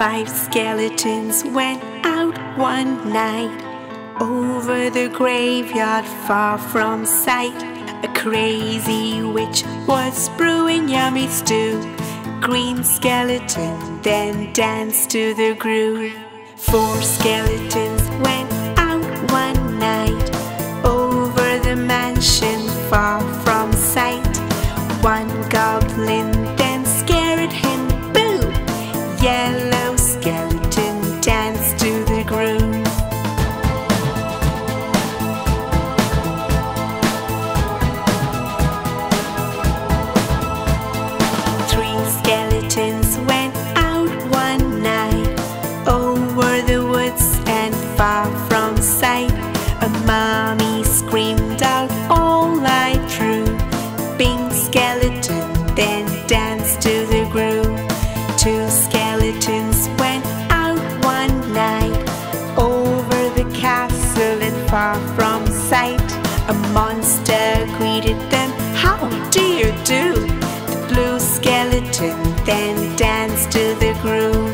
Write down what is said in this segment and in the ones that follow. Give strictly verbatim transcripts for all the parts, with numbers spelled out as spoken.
Five skeletons went out one night over the graveyard far from sight. A crazy witch was brewing yummy stew. Green skeleton then danced to the groove. Four skeletons went out one night over the mansion far from sight. One goblin then scared him, boo! Yellow skeleton danced to the groove. Three skeletons went out one night over the woods and far from sight. A mommy screamed out all night through. Pink skeleton then danced to the groove. Two skeletons went out one night over the castle and far from sight. A monster greeted them, how do you do? The blue skeleton then danced to the groove.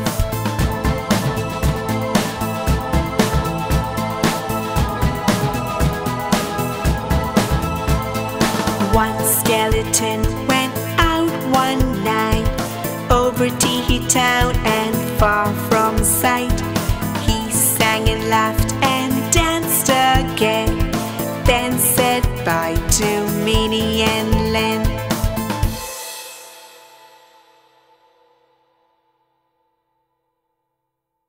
One skeleton went out one night over Tee Town and far